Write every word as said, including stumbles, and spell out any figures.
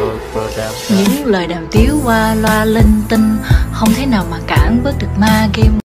Những lời đàm tiếu qua loa linh tinh không thể nào mà cản bước được ma game.